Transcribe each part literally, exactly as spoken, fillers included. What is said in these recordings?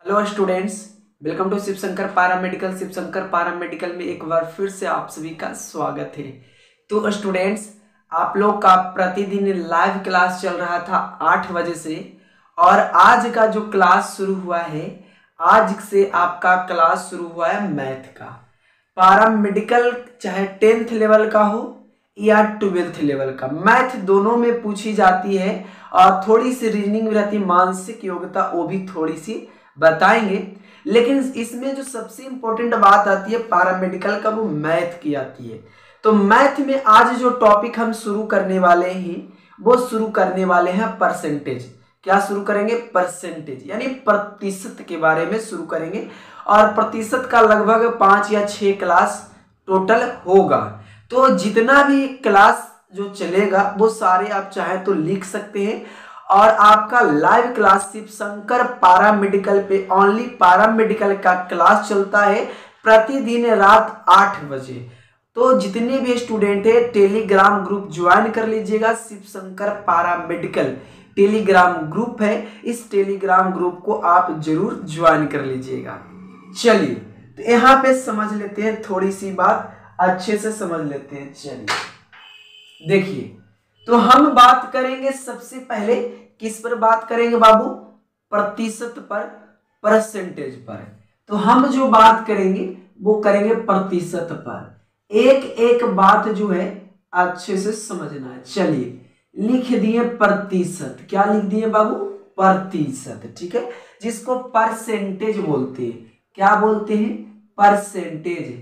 Hello students, welcome to Shiv Shankar paramedical. Shiv Shankar paramedical में एक बार फिर से आप सभी का स्वागत है। तो स्टूडेंट्स, आप लोग का प्रतिदिन लाइव क्लास चल रहा था आठ बजे से, और आज का जो क्लास शुरू हुआ है, आज से आपका क्लास शुरू हुआ है मैथ का। पैरामेडिकल चाहे टेंथ लेवल का हो या ट्वेल्थ लेवल का, मैथ दोनों में पूछी जाती है और थोड़ी सी रीजनिंग भी रहती है, मानसिक योग्यता वो भी थोड़ी सी बताएंगे। लेकिन इसमें जो सबसे इंपॉर्टेंट बात आती है पैरामेडिकल का, वो मैथ की आती है। तो मैथ में आज जो टॉपिक हम शुरू करने वाले हैं वो शुरू करने वाले हैं परसेंटेज। क्या शुरू करेंगे? परसेंटेज, यानी प्रतिशत के बारे में शुरू करेंगे। और प्रतिशत का लगभग पांच या छह क्लास टोटल होगा। तो जितना भी क्लास जो चलेगा वो सारे आप चाहे तो लिख सकते हैं। और आपका live class Shiv Shankar paramedical पे ओनली पैरामेडिकल का क्लास चलता है प्रतिदिन रात आठ बजे। तो जितने भी स्टूडेंट है टेलीग्राम ग्रुप ज्वाइन कर लीजिएगा। Shiv Shankar paramedical telegram group है, इस टेलीग्राम ग्रुप को आप जरूर ज्वाइन कर लीजिएगा। चलिए, तो यहाँ पे समझ लेते हैं, थोड़ी सी बात अच्छे से समझ लेते हैं। चलिए देखिए, तो हम बात करेंगे सबसे पहले किस पर बात करेंगे बाबू? प्रतिशत पर, परसेंटेज पर। तो हम जो बात करेंगे वो करेंगे प्रतिशत पर। एक एक बात जो है अच्छे से समझना है। चलिए, लिख दिए प्रतिशत। क्या लिख दिए बाबू? प्रतिशत, ठीक है, जिसको परसेंटेज बोलते हैं। क्या बोलते हैं? परसेंटेज।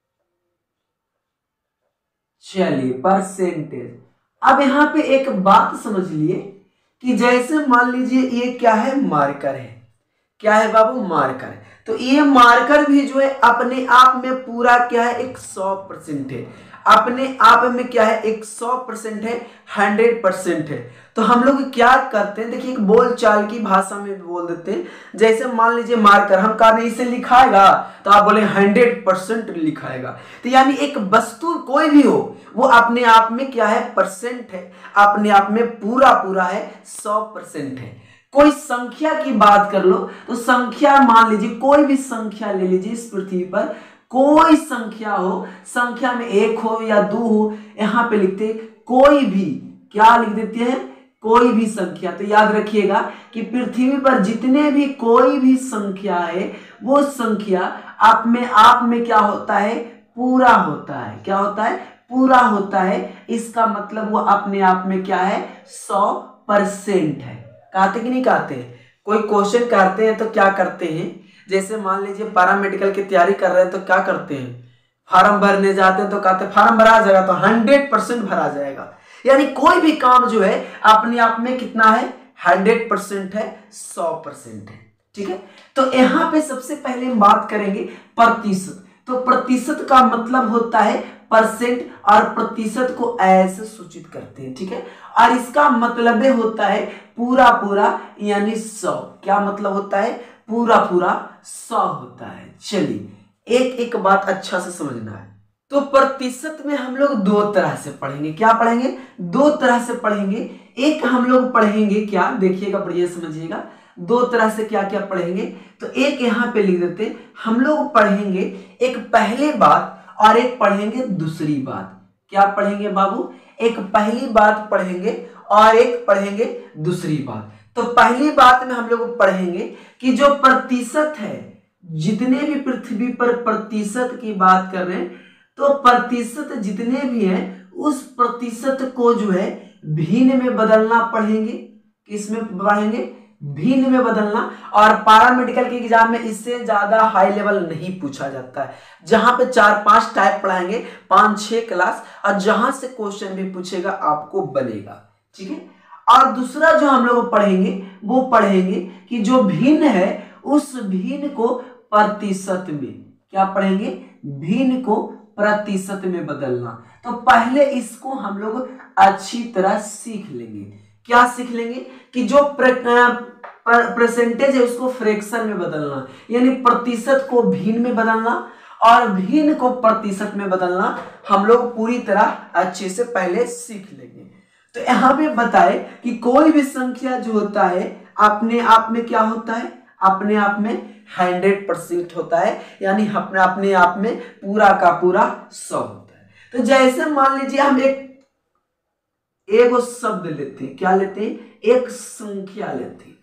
चलिए, परसेंटेज। अब यहां पे एक बात समझ लिए कि जैसे मान लीजिए ये क्या है? मार्कर है। क्या है बाबू? मार्कर। तो ये मार्कर भी जो है अपने आप में पूरा क्या है? एक सौ परसेंट है। अपने आप में क्या है? एक सौ परसेंट है, हंड्रेड परसेंट है। तो हम लोग क्या करते हैं, देखिए, एक बोल चाल की भाषा में बोल देते हैं। जैसे मान लीजिए मार्कर, हम कहा इसे लिखाएगा तो आप बोले हंड्रेड परसेंट लिखाएगा। तो यानी एक वस्तु कोई भी हो वो अपने आप में क्या है? परसेंट है, अपने आप में पूरा पूरा है, सौ परसेंट है। कोई संख्या की बात कर लो तो संख्या, मान लीजिए कोई भी संख्या ले लीजिए इस पृथ्वी पर, कोई संख्या हो, संख्या में एक हो या दो हो, यहां पे लिखते कोई भी, क्या लिख देते हैं? कोई भी संख्या। तो याद रखिएगा कि पृथ्वी पर जितने भी कोई भी संख्या है वो संख्या आप में आप में क्या होता है? पूरा होता है। क्या होता है? पूरा होता है। इसका मतलब वो अपने आप में क्या है? सौ परसेंट है। कहते कि नहीं कहते? कोई क्वेश्चन करते हैं तो क्या करते हैं? जैसे मान लीजिए पैरामेडिकल की तैयारी कर रहे हैं तो क्या करते हैं? फॉर्म भरने जाते हैं तो कहते हैं फॉर्म भरा जाएगा, तो हंड्रेड परसेंट भरा जाएगा। यानी कोई भी काम जो है अपने आप में कितना है? हंड्रेड परसेंट है, सौ परसेंट है। ठीक है, तो यहां पे सबसे पहले हम बात करेंगे प्रतिशत। तो प्रतिशत का मतलब होता है परसेंट, और प्रतिशत को ऐसे सूचित करते हैं। ठीक है, और इसका मतलब होता है पूरा पूरा, यानी सौ। क्या मतलब होता है? पूरा पूरा सौ होता है। चलिए, एक एक बात अच्छा से समझना है। तो प्रतिशत में हम लोग दो तरह से पढ़ेंगे। क्या पढ़ेंगे? दो तरह से पढ़ेंगे। एक हम लोग पढ़ेंगे, क्या, देखिएगा, बढ़िया समझिएगा, दो तरह से क्या क्या पढ़ेंगे। तो एक यहां पे लिख देते, हम लोग पढ़ेंगे एक पहले बात और एक पढ़ेंगे दूसरी बात। क्या पढ़ेंगे बाबू? एक पहली बात पढ़ेंगे और एक पढ़ेंगे दूसरी बात। तो पहली बात में हम लोग पढ़ेंगे कि जो प्रतिशत है, जितने भी पृथ्वी पर प्रतिशत की बात कर रहे हैं, तो प्रतिशत जितने भी हैं उस प्रतिशत को जो है भिन्न में बदलना पढ़ेंगे। किसमें पढ़ेंगे? भिन्न में बदलना। और पैरामेडिकल के एग्जाम में इससे ज्यादा हाई लेवल नहीं पूछा जाता है, जहां पे चार पांच टाइप पढ़ाएंगे, पांच छह क्लास, और जहां से क्वेश्चन भी पूछेगा आपको बनेगा। ठीक है, और दूसरा जो हम लोग पढ़ेंगे वो पढ़ेंगे कि जो भिन्न है उस भिन्न को प्रतिशत में, क्या पढ़ेंगे? भिन्न को प्रतिशत में बदलना। तो पहले इसको हम लोग अच्छी तरह सीख लेंगे। क्या सीख लेंगे? कि जो परसेंटेज है उसको फ्रैक्शन में बदलना, यानी प्रतिशत को भिन्न में बदलना और भिन्न को प्रतिशत में बदलना हम लोग पूरी तरह अच्छे से पहले सीख लेंगे। तो यहाँ पे बताए कि कोई भी संख्या जो होता है अपने आप में क्या होता है? अपने आप में हंड्रेड परसेंट होता है, यानी अपने अपने आप में पूरा का पूरा सौ होता है। तो जैसे मान लीजिए हम एक एक शब्द लेते हैं, क्या लेते हैं, एक संख्या लेते हैं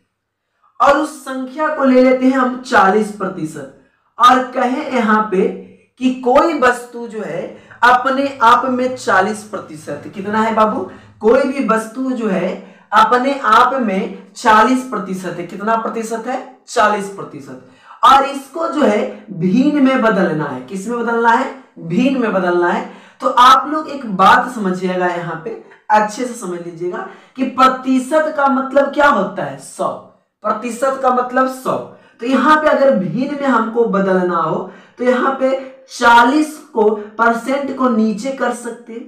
और उस संख्या को ले लेते हैं हम चालीस प्रतिशत और कहें यहाँ पे कि कोई वस्तु जो है अपने आप में चालीस प्रतिशत, कितना है बाबू, कोई भी वस्तु जो है अपने आप में चालीस प्रतिशत है, कितना प्रतिशत है, चालीस प्रतिशत, और इसको जो है भिन्न में बदलना है, किस में बदलना है, भिन्न में बदलना है। तो आप लोग एक बात समझिएगा, यहाँ पे अच्छे से समझ लीजिएगा कि प्रतिशत का मतलब क्या होता है, सौ, प्रतिशत का मतलब सौ। तो यहाँ पे अगर भिन्न में हमको बदलना हो तो यहाँ पे चालीस को परसेंट को नीचे कर सकते हैं।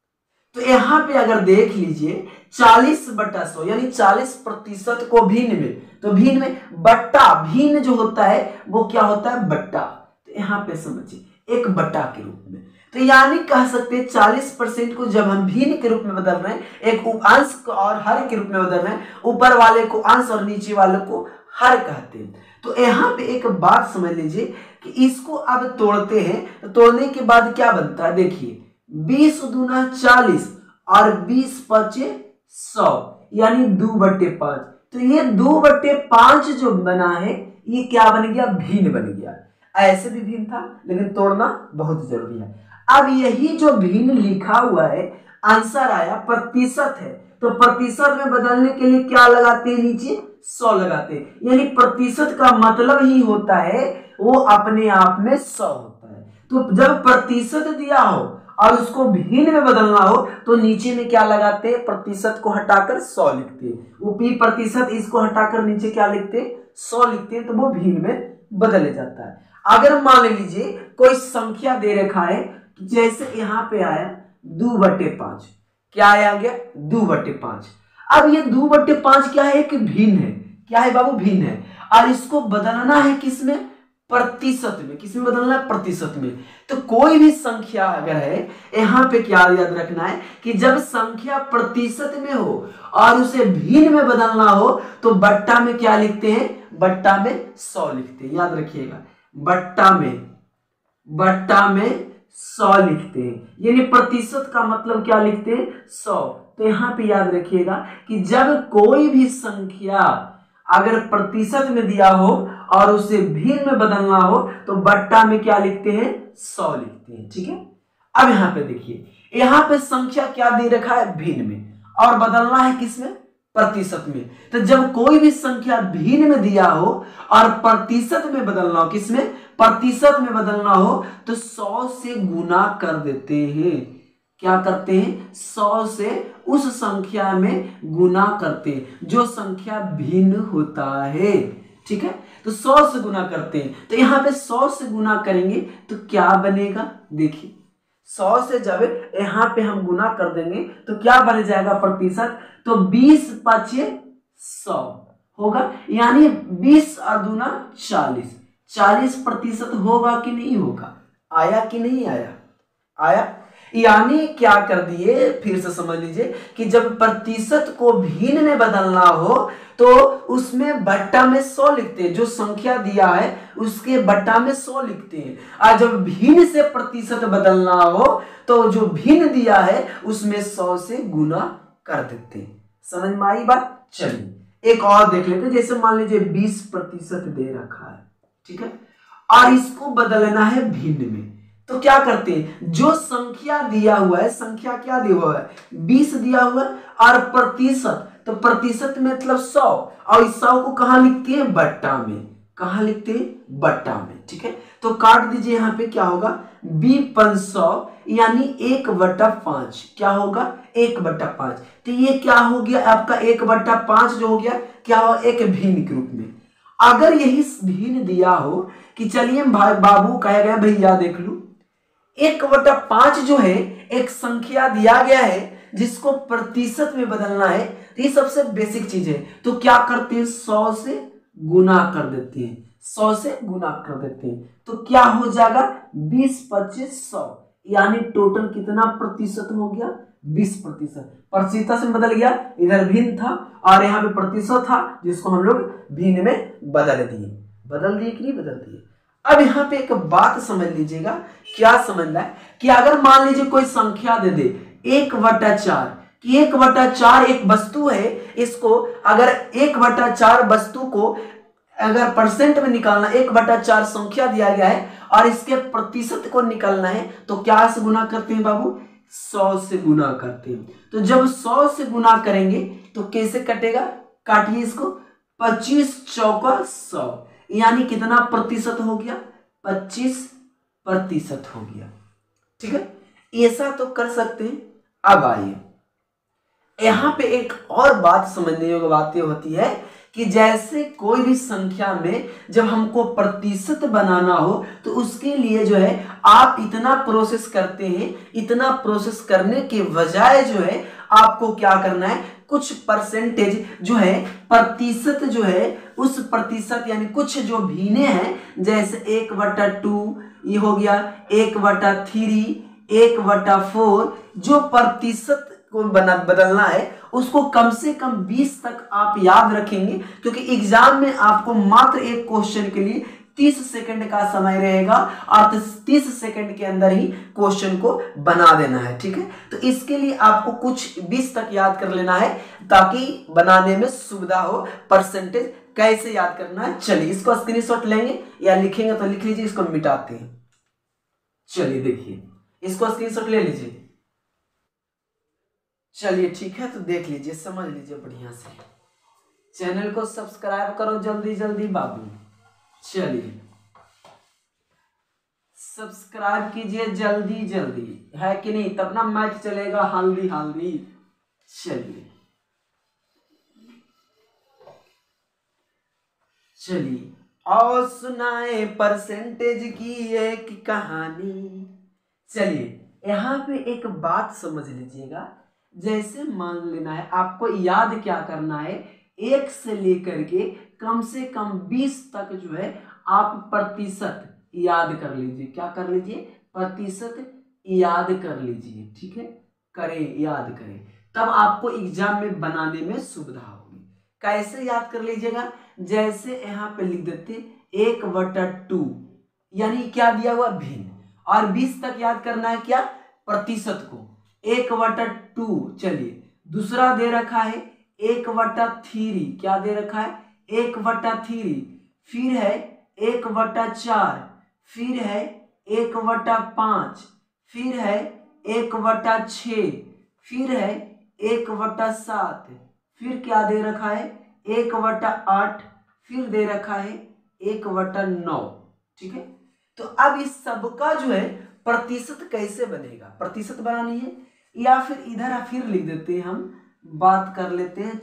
तो यहाँ पे अगर देख लीजिए चालीस बटा सौ यानी चालीस प्रतिशत को भिन्न में, तो भिन्न में बट्टा, भिन्न जो होता है वो क्या होता है, बट्टा। तो यहाँ पे समझिए एक बट्टा के रूप में, तो यानी कह सकते हैं चालीस परसेंट को जब हम भिन्न के रूप में बदल रहे हैं, एक अंश को और हर के रूप में बदल रहे हैं, ऊपर वाले को अंश और नीचे वाले को हर कहते हैं। तो यहाँ पे एक बात समझ लीजिए कि इसको अब तोड़ते हैं, तो तोड़ने के बाद क्या बनता है, देखिए बीस दूना चालीस और बीस पचे सौ यानी दो बट्टे पांच। तो ये दो बट्टे पांच जो बना है ये क्या बन गया, भिन्न बन गया। ऐसे भी भिन्न था लेकिन तोड़ना बहुत जरूरी है। अब यही जो भिन्न लिखा हुआ है आंसर आया प्रतिशत है, तो प्रतिशत में बदलने के लिए क्या लगाते हैं, नीचे सौ लगाते हैं, यानी प्रतिशत का मतलब ही होता है वो अपने आप में सौ होता है। तो जब प्रतिशत दिया हो और उसको भिन्न में बदलना हो तो नीचे में क्या लगाते हैं, प्रतिशत को हटाकर सौ लिखते हैं, ऊपरी प्रतिशत इसको हटाकर नीचे क्या लिखते हैं, सौ लिखते हैं, तो वो भिन्न में बदल जाता है। अगर मान लीजिए कोई संख्या दे रखा है, जैसे यहाँ पे आया दो बट्टे पांच, क्या आया गया, दो बट्टे पांच। अब ये दो बट्टे पांच क्या है, कि भिन्न है, क्या है बाबू, भिन्न है, और इसको बदलना है किसमें, प्रतिशत में, किसमें बदलना है, प्रतिशत में। तो कोई भी संख्या अगर है, यहाँ पे क्या याद रखना है कि जब संख्या प्रतिशत में हो और उसे भिन्न में बदलना हो तो बट्टा में क्या लिखते हैं, बट्टा में सौ लिखते हैं, याद रखिएगा, बट्टा में बट्टा में सौ लिखते हैं, यानी प्रतिशत का मतलब क्या लिखते हैं, सौ। तो यहाँ पे याद रखिएगा कि जब कोई भी संख्या अगर प्रतिशत में दिया हो और उसे भिन्न में बदलना हो तो बट्टा में क्या लिखते हैं, सौ लिखते हैं, ठीक है। अब यहाँ पे देखिए, यहाँ पे संख्या क्या दे रखा है, भिन्न में, और बदलना है किसमें, प्रतिशत में। तो जब कोई भी संख्या भिन्न में दिया हो और प्रतिशत में बदलना हो, किसमें, प्रतिशत में बदलना हो, तो सौ से गुना कर देते हैं, क्या करते हैं, सौ से उस संख्या में गुना करते हैं जो संख्या भिन्न होता है, ठीक है। तो सौ से गुना करते हैं, तो यहाँ पे सौ से गुना करेंगे तो क्या बनेगा, देखिए सौ से जब यहाँ पे हम गुना कर देंगे तो क्या बन जाएगा, प्रतिशत, तो बीस पचे सौ होगा, यानी बीस और दूना चालीस, चालीस प्रतिशत होगा कि नहीं होगा, आया कि नहीं आया, आया। यानी क्या कर दिए, फिर से समझ लीजिए कि जब प्रतिशत को भिन्न में बदलना हो तो उसमें बट्टा में सौ लिखते हैं, जो संख्या दिया है उसके बट्टा में सौ लिखते हैं, और जब भिन्न से प्रतिशत बदलना हो तो जो भिन्न दिया है उसमें सौ से गुना कर देते हैं। समझ में आई बात। चलिए एक और देख लेते हैं, जैसे मान लीजिए बीस प्रतिशत दे रखा है, ठीक है, और इसको बदलना है भिन्न में, तो क्या करते हैं, जो संख्या दिया हुआ है, संख्या क्या दिया हुआ है, बीस दिया हुआ है, और प्रतिशत, तो प्रतिशत में मतलब सौ, और इस सौ को कहाँ लिखते हैं, बट्टा में, कहाँ लिखते हैं, बट्टा में, ठीक है। तो काट दीजिए, यहाँ पे क्या होगा, बी पंच सौ यानी एक बट्टा पांच, क्या होगा, एक बट्टा पांच। तो ये क्या हो गया आपका, एक बट्टा पांच जो हो गया, क्या हो, एक भिन्न के रूप में। अगर यही भिन्न दिया हो कि चलिए भाई बाबू कहा गया, भैया देख लो, एक बटा पांच जो है एक संख्या दिया गया है जिसको प्रतिशत में बदलना है, तो ये सबसे बेसिक चीज है। तो क्या करते हैं, सौ से गुना कर देते हैं, सौ से गुना कर देते हैं, तो क्या हो जाएगा, बीस पच्चीस सौ, यानी टोटल कितना प्रतिशत हो गया, बीस प्रतिशत। प्रतिशत में बदल गया, इधर भिन्न था और यहाँ पे प्रतिशत था जिसको हम लोग भिन्न में बदल दिए। बदल दिए कि नहीं बदल दिए। अब यहाँ पे एक बात समझ लीजिएगा, क्या समझना है कि अगर मान लीजिए कोई संख्या दे दे एक बटा चार, कि एक बटा चार एक वस्तु है, इसको अगर एक बटा चार वस्तु को अगर परसेंट में निकालना, एक बटा चार संख्या दिया गया है और इसके प्रतिशत को निकालना है तो क्या से गुना करते हैं बाबू, सौ से गुना करते हैं। तो जब सौ से गुना करेंगे तो कैसे कटेगा, काटिए इसको, पच्चीस चौका सौ, यानी कितना प्रतिशत हो गया, पच्चीस प्रतिशत हो गया। ठीक है, ऐसा तो कर सकते हैं। अब आइए यहां पे एक और बात समझने योग्य बात होती है कि जैसे कोई भी संख्या में जब हमको प्रतिशत बनाना हो तो उसके लिए जो है आप इतना प्रोसेस करते हैं, इतना प्रोसेस करने के बजाय जो है आपको क्या करना है, कुछ परसेंटेज जो है प्रतिशत जो है उस प्रतिशत यानी कुछ जो भिन्ने हैं, जैसे एक बटा टू ये हो गया, एक बटा थ्री, एक बटा फोर, जो प्रतिशत को बना बदलना है उसको कम से कम बीस तक आप याद रखेंगे, क्योंकि एग्जाम में आपको मात्र एक क्वेश्चन के लिए तीस सेकंड का समय रहेगा और तीस सेकंड के अंदर ही क्वेश्चन को बना देना है। ठीक है, तो इसके लिए आपको कुछ बीस तक याद कर लेना है ताकि बनाने में सुविधा हो। परसेंटेज कैसे याद करना है, चलिए इसको स्क्रीनशॉट लेंगे या लिखेंगे तो लिख लीजिए, इसको मिटाते हैं। चलिए देखिए, इसको स्क्रीनशॉट ले लीजिए। चलिए ठीक है, तो देख लीजिए, समझ लीजिए बढ़िया से। चैनल को सब्सक्राइब करो जल्दी जल्दी बाबू। चलिए सब्सक्राइब कीजिए जल्दी जल्दी, है कि नहीं, तब ना मैच चलेगा हल्दी हल्दी। चलिए चलिए और सुनाए परसेंटेज की एक कहानी। चलिए यहाँ पे एक बात समझ लीजिएगा, जैसे मान लेना है आपको याद क्या करना है, एक से लेकर के कम से कम बीस तक जो है आप प्रतिशत याद कर लीजिए। क्या कर लीजिए, प्रतिशत याद कर लीजिए। ठीक है, करें, याद करें, तब आपको एग्जाम में बनाने में सुविधा होगी। कैसे याद कर लीजिएगा, जैसे यहाँ पे लिख देते एक बटा टू, यानी क्या दिया हुआ भिन्न, और बीस तक याद करना है क्या, प्रतिशत को, एक बटा टू। चलिए दूसरा दे रखा है एक बटा थ्री, क्या दे रखा है, एक बटा थ्री, फिर है एक बटा चार, फिर है एक बटा पांच, फिर है एक बटा छ, फिर है एक बटा सात, फिर क्या दे रखा है, एक बटा आठ, फिर दे रखा है एक बटा नौ। ठीक है, तो अब इस सबका जो है प्रतिशत कैसे बनेगा, प्रतिशत बनानी है या फिर इधर फिर लिख देते हैं, हम बात कर लेते हैं।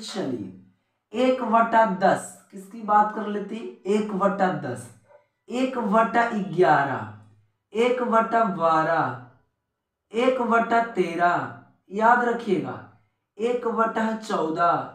चलिए एक बटा दस, किसकी बात कर लेते हैं, एक बटा दस, एक बटा ग्यारह, एक बटा बारह, एक बटा तेरह, याद रखिएगा, एक बटा चौदह,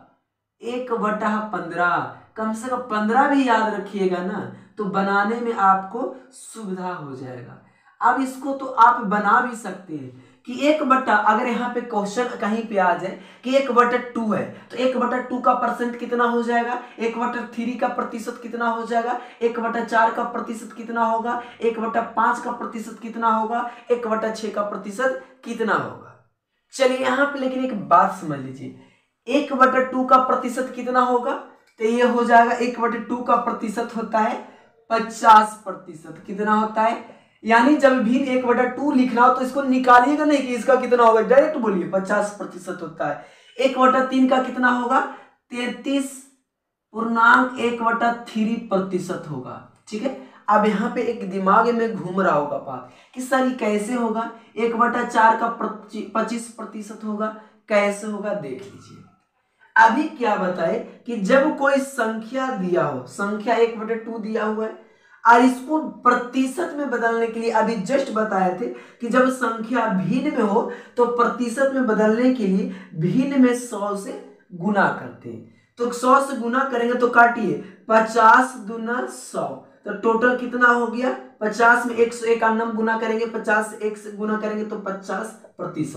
एक बटा पंद्रह, कम से कम पंद्रह भी याद रखिएगा ना, तो बनाने में आपको सुविधा हो जाएगा। अब इसको तो आप बना भी सकते हैं कि एक बटा, अगर यहाँ पे क्वेश्चन कहीं पे आ जाए कि एक बटा टू है तो एक बटा टू का परसेंट कितना हो जाएगा, एक बटा थ्री का प्रतिशत कितना हो जाएगा, एक बटा चार का प्रतिशत कितना होगा, एक बटा पांच का प्रतिशत कितना होगा, एक बटा छह का प्रतिशत कितना होगा। चलिए यहाँ पे लेकिन एक बात समझ लीजिए, एक बटा टू का प्रतिशत कितना होगा, तो ये हो जाएगा एक बटे टू का प्रतिशत होता है पचास प्रतिशत। कितना होता है, यानी जब भी एक बटा टू लिखना हो तो इसको निकालिएगा नहीं कि इसका कितना होगा, डायरेक्ट बोलिए पचास प्रतिशत होता है। एक बटा तीन का कितना होगा, तैतीस पूर्णांक एक बटा थ्री प्रतिशत होगा। ठीक है, अब यहाँ पे एक दिमाग में घूम रहा होगा बात कि सर ये कैसे होगा, एक बटा चार का पच्चीस प्रतिशत होगा, कैसे होगा देख लीजिए। अभी क्या बताए कि जब कोई संख्या दिया हो, संख्या एक बटे टू दिया हुआ है और इसको प्रतिशत में बदलने के लिए अभी जस्ट बताए थे कि जब संख्या भिन्न में हो तो प्रतिशत में बदलने के लिए भिन्न में सौ से गुना करते हैं। तो सौ से गुना करेंगे तो काटिए, पचास दुना सौ, तो टोटल कितना हो गया, पचास में एक सौ इक्यानवे गुना करेंगे, पचास से एक से गुना करेंगे तो पचास प्रतिशत।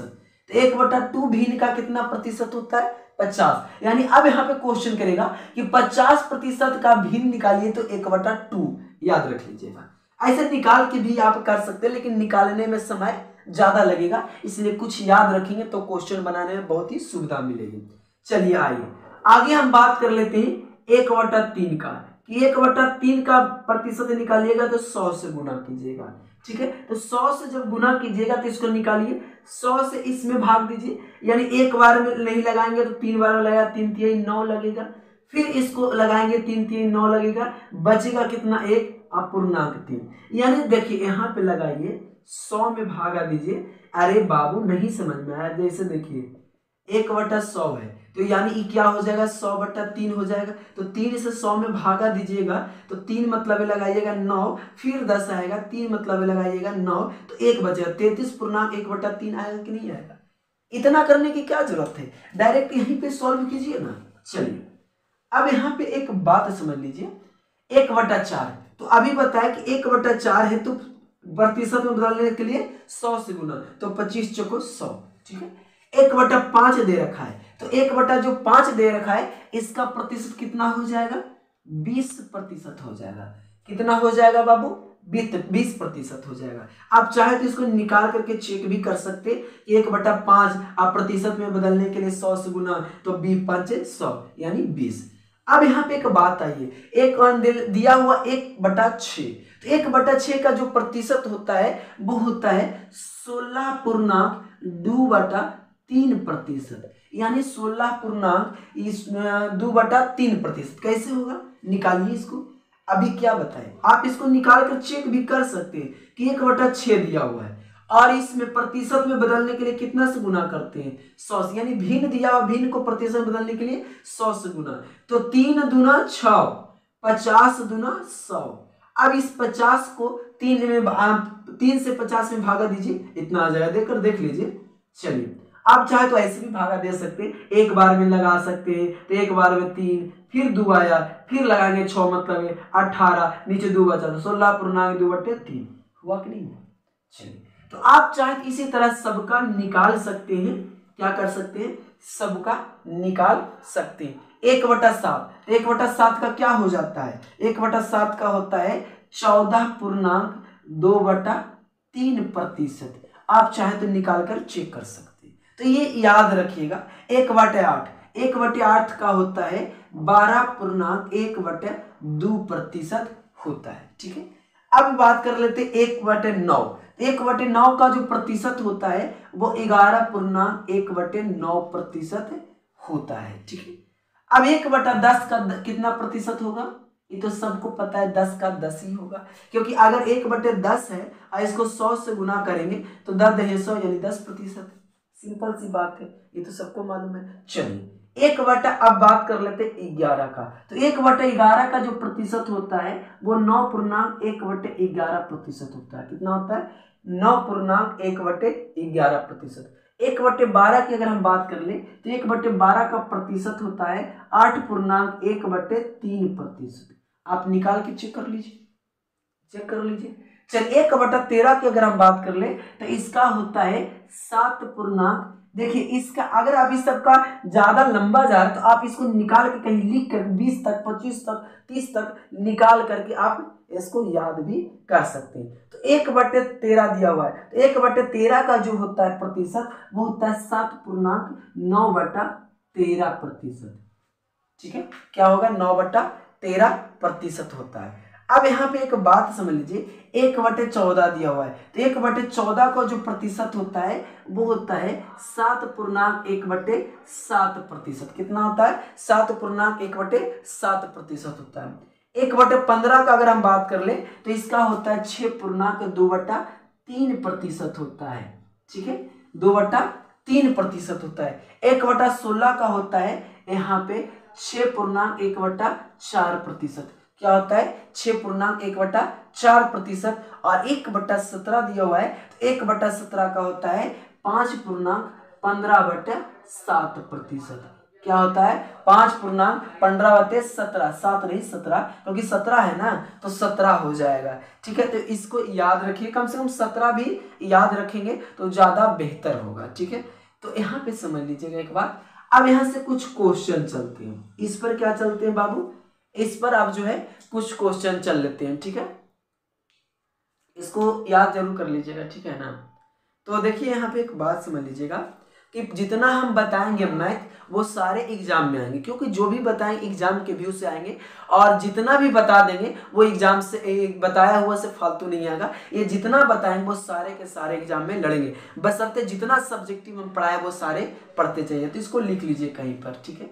तो एक बटा टू भिन्न का कितना प्रतिशत होता है, पचास। यानी अब यहाँ पे क्वेश्चन करेगा कि पचास प्रतिशत का भिन्न निकालिए तो एक बटा टू, याद रख लीजिएगा। ऐसे निकाल के भी आप कर सकते हैं, लेकिन निकालने में समय ज्यादा लगेगा, इसलिए कुछ याद रखेंगे तो क्वेश्चन बनाने में बहुत ही सुविधा मिलेगी। चलिए आइए आगे हम बात कर लेते हैं एक बटा तीन का, कि एक बटा तीन का प्रतिशत निकालिएगा तो सौ से गुना कीजिएगा, ठीक है। तो सौ से जब गुना कीजिएगा तो इसको निकालिए, सौ से इसमें भाग दीजिए, यानी एक बार में नहीं लगाएंगे तो तीन बार में लगेगा, तीन तीन नौ लगेगा, फिर इसको लगाएंगे तीन तीन नौ लगेगा, बचेगा कितना, एक अपूर्णांक तीन। यानी देखिए यहाँ पे लगाइए, सौ में भागा दीजिए। अरे बाबू नहीं समझ में आया, जैसे देखिए एक बटा सौ है तो यानी ये क्या हो जाएगा, सौ बटा तीन हो जाएगा। तो तीन से सौ में भागा दीजिएगा तो तीन मतलब लगाइएगा नौ, फिर दस आएगा, तीन मतलब लगाइएगा नौ, तो एक बचेगा, तैतीस पूर्णांक एक बटा तीन आएगा कि नहीं आएगा। इतना करने की क्या जरूरत है, डायरेक्ट यहीं पे सॉल्व कीजिए ना। चलिए अब यहाँ पे एक बात समझ लीजिए, एक बटा चार, तो अभी बताया कि एक बटा चार है तो प्रतिशत में बदलने के लिए सौ से गुना, तो पच्चीस चौको सौ, ठीक है। एक बटा पांच दे रखा है, तो एक बटा जो पांच दे रखा है इसका प्रतिशत कितना हो जाएगा, बीस प्रतिशत हो जाएगा। कितना हो जाएगा बाबू, बीस प्रतिशत हो जाएगा। आप चाहे तो इसको निकाल करके चेक भी कर सकते, एक बटा पांच आप प्रतिशत में बदलने के लिए सौ से गुना, तो बीस पांच सौ यानी बीस। अब यहाँ पे एक बात आई है, एक दिया हुआ एक बटा छह, तो एक बटा छह का जो प्रतिशत होता है वो होता है सोलह पूर्णांक दो बटा तीन प्रतिशत, यानी सोलह पूर्णांक इस दो बटा तीन प्रतिशत। कैसे होगा, निकालिए इसको। अभी क्या बताएं, आप इसको निकाल कर चेक भी कर सकते हैं कि एक बटा छह दिया हुआ है और इसमें प्रतिशत में बदलने के लिए कितना से गुना करते हैं, सौ से, यानी भिन्न दिया हुआ भिन्न को प्रतिशत में बदलने के लिए सौ से गुना, तो तीन दूना छह, पचास दूना सौ। अब इस पचास को तीन में आप तीन से पचास में भागा दीजिए, इतना आ जाएगा, देखकर देख लीजिए। चलिए आप चाहे तो ऐसे भी भागा दे सकते हैं, एक बार में लगा सकते हैं, तो एक बार में तीन, फिर दो आया, फिर लगाएंगे छह मतलब अठारह, नीचे दो बचा तो सोलह पूर्णांक दो बटे तीन, हुआ कि नहीं। चलिए तो आप चाहे तो इसी तरह सबका निकाल सकते हैं, क्या कर सकते हैं, सबका निकाल सकते हैं। एक बटा सात, तो एक बटा सात का क्या हो जाता है, एक बटा सात का होता है चौदह पूर्णांक दो बटा तीन प्रतिशत। आप चाहे तो निकाल कर चेक कर सकते हैं। तो ये याद रखिएगा। एक बटे आठ, एक बटे आठ का होता है बारह पूर्णांक एक बटे दो प्रतिशत होता है, ठीक है। अब बात कर लेते एक बटे नौ, एक बटे नौ का जो प्रतिशत होता है वो ग्यारह पूर्णांक एक बटे नौ प्रतिशत होता है, ठीक है। अब एक बटा दस का कितना प्रतिशत होगा, ये तो सबको पता है, दस का दस ही होगा, क्योंकि अगर एक बटे दस है और इसको सौ से गुना करेंगे तो दस दहे सौ यानी दस प्रतिशत। सिंपल सी बात है, ये तो सबको मालूम है। चलिए एक बटा, अब बात कर लेते ग्यारह का, तो एक बटे ग्यारह का जो प्रतिशत होता है वो नौ पूर्णांक एक बटे ग्यारह प्रतिशत होता है। कितना होता है, नौ पूर्णांक एक बटे ग्यारह प्रतिशत। एक बटे बारह की अगर हम बात कर ले तो एक बटे बारह का प्रतिशत होता है आठ पूर्णांक एक बटे तीन प्रतिशत। आप निकाल के चेक कर लीजिए, चेक कर लीजिए। चल एक बटा तेरह की अगर हम बात कर ले तो इसका होता है सात पूर्णांक, देखिए इसका अगर आप इस सबका ज्यादा लंबा जा रहा है तो आप इसको निकाल के कहीं लिख कर बीस तक, पच्चीस तक, तीस तक निकाल करके आप इसको याद भी कर सकते हैं। तो एक बटे तेरह दिया हुआ है, तो एक बटे तेरह का जो होता है प्रतिशत वो होता है सात पूर्णांक नौ बटा तेरह प्रतिशत, ठीक है। क्या होगा, नौ बटा तेरह प्रतिशत होता है। अब यहाँ पे एक बात समझ लीजिए, एक बटे चौदह दिया हुआ है, तो एक बटे चौदह का जो प्रतिशत होता है वो होता है सात पूर्णांक एक बटे सात प्रतिशत। कितना होता है, सात पूर्णांक एक बटे सात प्रतिशत होता है। एक बटे पंद्रह का अगर हम बात कर ले तो इसका होता है छह पूर्णांक दो बटा तीन प्रतिशत होता है, ठीक है, दो बटा तीन प्रतिशत होता है। एक बटा सोलह का होता है यहाँ पे छह पूर्णांक एक बटा चार प्रतिशत। क्या होता है, छह पूर्णांक एक बटा चार प्रतिशत। और एक बटा सत्रह दिया हुआ है, तो एक बटा सत्रह का होता है पांच पूर्णांक पंद्रह बटे सात प्रतिशत। क्या होता है, पांच पूर्णांक पंद्रह बटे सत्रह, सात नहीं सत्रह, क्योंकि सत्रह है ना तो सत्रह हो जाएगा, ठीक है। तो इसको याद रखिए, कम से कम सत्रह भी याद रखेंगे तो ज्यादा बेहतर होगा, ठीक है। तो यहाँ पे समझ लीजिएगा एक बात। अब यहाँ से कुछ क्वेश्चन चलते हैं, इस पर क्या चलते हैं बाबू, इस पर आप जो है कुछ क्वेश्चन चल लेते हैं, ठीक है, इसको याद जरूर कर लीजिएगा, ठीक है ना। तो देखिए यहाँ पे एक बात समझ लीजिएगा कि जितना हम बताएंगे मैथ वो सारे एग्जाम में आएंगे, क्योंकि जो भी बताएंगे एग्जाम के व्यू से आएंगे, और जितना भी बता देंगे वो एग्जाम से बताया हुआ से फालतू नहीं आएगा। ये जितना बताएंगे वो सारे के सारे एग्जाम में लड़ेंगे, बशर्ते जितना सब्जेक्टिव हम पढ़ाए वो सारे पढ़ते चाहिए। तो इसको लिख लीजिए कहीं पर, ठीक है।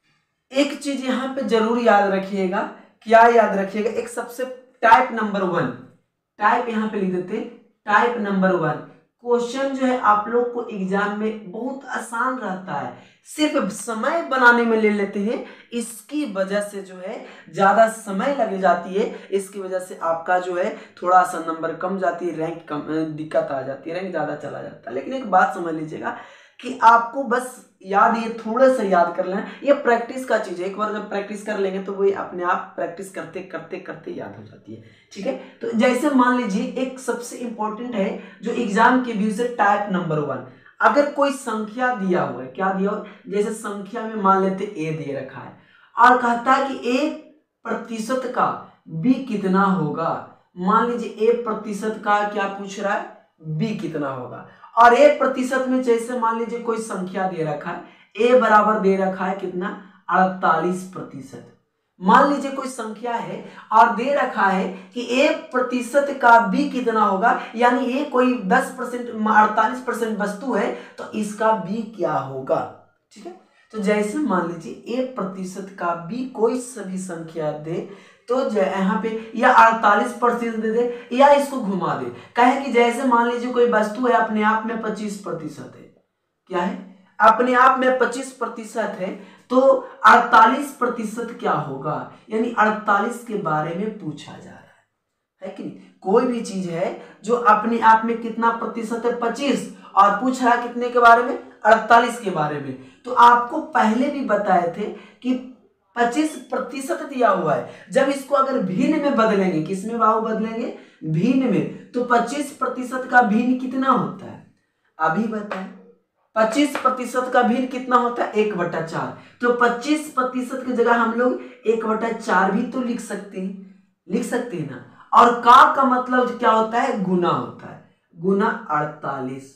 एक चीज यहाँ पे जरूर याद रखिएगा, क्या याद रखिएगा, एक सबसे टाइप नंबर वन, टाइप यहाँ पे लिख देते हैं टाइप नंबर वन। क्वेश्चन जो है आप लोग को एग्जाम में बहुत आसान रहता है, सिर्फ समय बनाने में ले लेते हैं, इसकी वजह से जो है ज्यादा समय लग जाती है, इसकी वजह से आपका जो है थोड़ा सा नंबर कम जाती है, रैंक कम, दिक्कत आ जाती है, रैंक ज्यादा चला जाता है। लेकिन एक बात समझ लीजिएगा कि आपको बस याद, ये थोड़ा सा याद कर लेना, ये प्रैक्टिस का चीज है, एक बार जब प्रैक्टिस कर लेंगे तो वो अपने आप प्रैक्टिस करते करते करते याद हो जाती है, ठीक है। तो जैसे मान लीजिए एक सबसे इंपॉर्टेंट है जो एग्जाम के व्यू से टाइप नंबर वन, अगर कोई संख्या दिया हुआ है, क्या दिया हुआ, जैसे संख्या में मान लेते ए दे रखा है और कहता है कि एक प्रतिशत का बी कितना होगा। मान लीजिए ए प्रतिशत का क्या पूछ रहा है, बी कितना होगा, और एक प्रतिशत में जैसे मान लीजिए कोई संख्या दे रखा है, ए बराबर दे रखा है कितना, अड़तालीस प्रतिशत। मान लीजिए कोई संख्या है और दे रखा है कि एक प्रतिशत का बी कितना होगा, यानी ये कोई दस परसेंट अड़तालीस परसेंट वस्तु है तो इसका बी क्या होगा, ठीक है। तो जैसे मान लीजिए एक प्रतिशत का बी कोई सभी संख्या दे, तो यहाँ पे या अड़तालीस प्रतिशत दे दे या इसको घुमा दे, कहे कि जैसे मान लीजिए कोई वस्तु है अपने आप में पच्चीस प्रतिशत है, क्या है, अपने आप में पच्चीस प्रतिशत है, तो अड़तालीस प्रतिशत क्या होगा, यानी अड़तालीस के बारे में पूछा जा रहा है, है कि नहीं। कोई भी चीज है जो अपने आप में कितना प्रतिशत है, पच्चीस, और पूछ रहा है कितने के बारे में, अड़तालीस के बारे में। तो आपको पहले भी बताए थे कि पच्चीस प्रतिशत दिया हुआ है, जब इसको अगर भिन्न में बदलेंगे, किसमें बाबू बदलेंगे, भिन्न में, तो पच्चीस प्रतिशत का भिन्न कितना होता है, अभी बताएं, पच्चीस प्रतिशत का भिन्न कितना होता है, एक बटा चार। तो पच्चीस प्रतिशत की जगह हम लोग एक बटा चार भी तो लिख सकते हैं, लिख सकते हैं ना। और का का मतलब क्या होता है, गुना होता है, गुना अड़तालीस,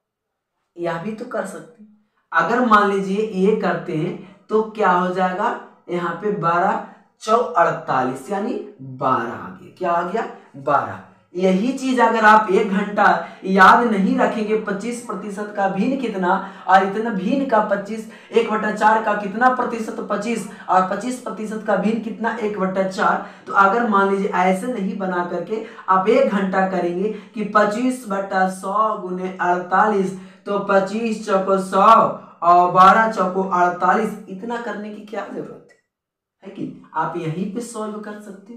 यह भी तो कर सकते हैं। अगर मान लीजिए ये करते हैं तो क्या हो जाएगा, यहाँ पे बारह चौ अड़तालीस, यानी बारह आ गया, क्या आ गया, बारह। यही चीज अगर आप एक घंटा याद नहीं रखेंगे, पच्चीस प्रतिशत का भिन्न कितना, और इतना भिन्न का पच्चीस, एक बटा चार का कितना प्रतिशत, पच्चीस, और पच्चीस प्रतिशत का भिन्न कितना, एक बटा चार। तो अगर मान लीजिए ऐसे नहीं बना करके आप एक घंटा करेंगे कि पच्चीस बटा सौ गुने अड़तालीस, तो पच्चीस चौको सौ और बारह चौको अड़तालीस, इतना करने की क्या जरूरत है, है कि आप यहीं पे सॉल्व कर सकते,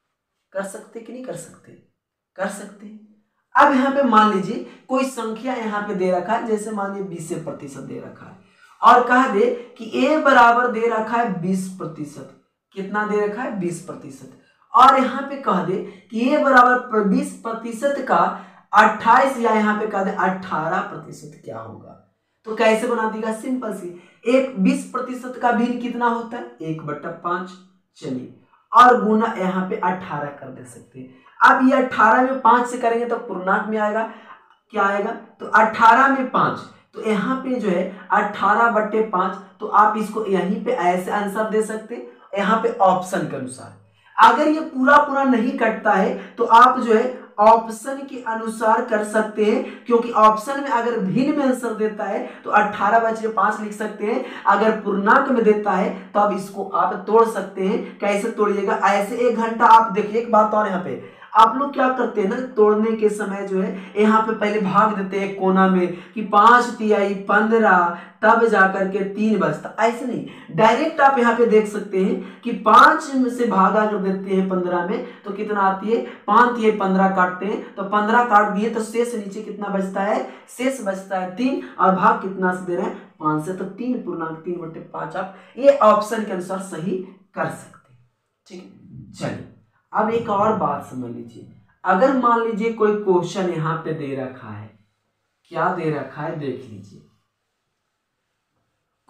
कर सकते कि नहीं कर सकते, कर सकते। अब यहाँ पे मान लीजिए कोई संख्या यहाँ पे दे रखा है, जैसे मान लीजिए बीस प्रतिशत दे रखा है, और कह दे कि ए बराबर दे रखा है बीस प्रतिशत, कितना दे रखा है, बीस प्रतिशत, और यहाँ पे कह दे कि ए बराबर बीस प्रतिशत का अट्ठाईस, या यहाँ पे कह दे अट्ठारह प्रतिशत क्या होगा। तो कैसे बना देगा, सिंपल सी, एक बीस प्रतिशत का भिन्न कितना होता है, एक बटा पांच, चलिए, और गुना यहाँ पे अट्ठारह कर दे सकते हैं। अब ये अट्ठारह में पांच से करेंगे तो पूर्णांक में आएगा, क्या आएगा, तो अट्ठारह में पांच, तो यहाँ पे जो है अट्ठारह बटे पांच, तो आप इसको यहीं पे ऐसे आंसर दे सकते हैं, यहाँ पे ऑप्शन के अनुसार। अगर ये पूरा पूरा नहीं कटता है तो आप जो है ऑप्शन के अनुसार कर सकते हैं, क्योंकि ऑप्शन में अगर भिन्न में आंसर देता है तो अट्ठारह बचे पांच लिख सकते हैं, अगर पूर्णांक में देता है तो अब इसको आप तोड़ सकते हैं। कैसे तोड़िएगा, ऐसे एक घंटा आप देखिए। एक बात और, यहाँ पे आप लोग क्या करते हैं ना, तोड़ने के समय जो है यहाँ पे पहले भाग देते हैं कोना में कि पांच तिहाई पंद्रह, तब जाकर के तीन बचता, ऐसे नहीं, डायरेक्ट आप यहाँ पे देख सकते हैं कि पांच में से भागा कर देते हैं पंद्रह में तो कितना आती है, पांच तिहाई पंद्रह काटते हैं तो पंद्रह काट दिए तो शेष नीचे कितना बचता है, शेष बचता है तीन, और भाग कितना से दे रहे हैं, पांच से, तो तीन पूर्णांक तीन बटे पांच आप ये ऑप्शन के अनुसार सही कर सकते हैं, ठीक है। चलिए अब एक और बात समझ लीजिए, अगर मान लीजिए कोई क्वेश्चन यहाँ पे दे रखा है, क्या दे रखा है देख लीजिए,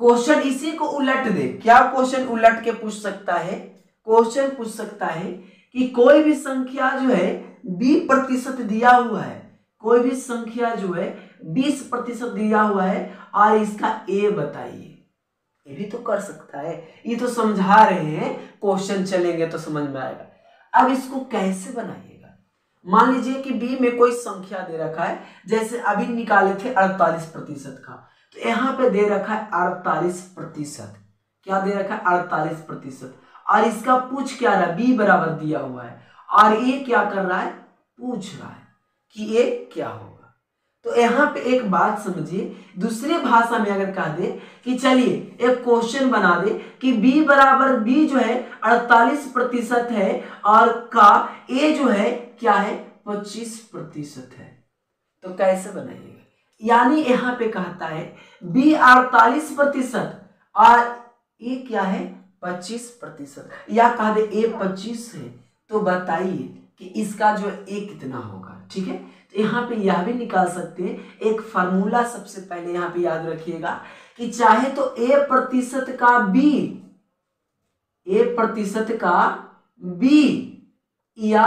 क्वेश्चन इसी को उलट दे, क्या क्वेश्चन उलट के पूछ सकता है, क्वेश्चन पूछ सकता है कि कोई भी संख्या जो है बी प्रतिशत दिया हुआ है, कोई भी संख्या जो है बीस प्रतिशत दिया हुआ है और इसका ए बताइए। ये भी तो कर सकता है, ये तो समझा रहे हैं, क्वेश्चन चलेंगे तो समझ में आएगा। अब इसको कैसे बनाइएगा, मान लीजिए कि बी में कोई संख्या दे रखा है, जैसे अभी निकाले थे अड़तालीस प्रतिशत का, तो यहाँ पे दे रखा है अड़तालीस प्रतिशत, क्या दे रखा है अड़तालीस प्रतिशत, और इसका पूछ क्या रहा है, बी बराबर दिया हुआ है, और ये क्या कर रहा है, पूछ रहा है कि ये क्या होगा। तो यहाँ पे एक बात समझिए, दूसरी भाषा में अगर कह दे कि चलिए एक क्वेश्चन बना दे कि b बराबर b जो है अड़तालीस प्रतिशत है और का a जो है क्या है पच्चीस प्रतिशत है, तो कैसे बनाइएगा। यानी यहाँ पे कहता है b अड़तालीस प्रतिशत और a क्या है पच्चीस प्रतिशत, या कह दे a पच्चीस है, तो बताइए कि इसका जो a कितना होगा। ठीक है, तो यहाँ पे यह भी निकाल सकते हैं, एक फार्मूला सबसे पहले यहाँ पे याद रखिएगा कि चाहे तो a प्रतिशत का b, a प्रतिशत का b, या